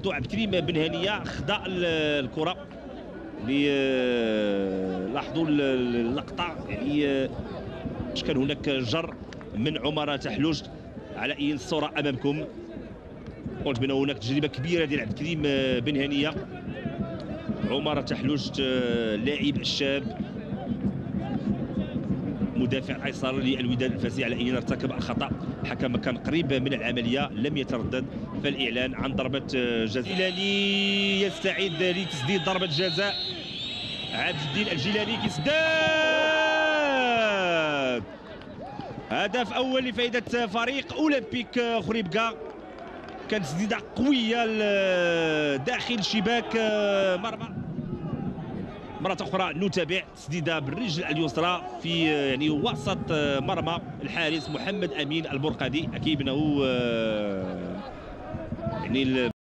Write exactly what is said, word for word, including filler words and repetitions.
لاحظتوا عبد الكريم بن هنيه خدا الكره اللي لاحظوا اللقطه، يعني باش كان هناك جر من عمر تحلوج على اي الصوره امامكم. قلت بان هناك تجربه كبيره ديال عبد الكريم بن هنيه. عمر تحلوج اللاعب الشاب مدافع ايسر للوداد الفاسي على ان ارتكب الخطا. الحكم كان قريب من العمليه، لم يتردد فالاعلان عن ضربه جزاء. الجيلاني يستعد لتسديد ضربه جزاء. عبد الدين الجيلاني كيسدد هدف اول لفائده فريق اولمبيك خريبكا. كانت تسديده قويه داخل شباك مرمى. مرة أخرى نتابع تسديدة بالرجل اليسرى في يعني وسط مرمى الحارس محمد أمين البرقادي. أكيد أنه يعني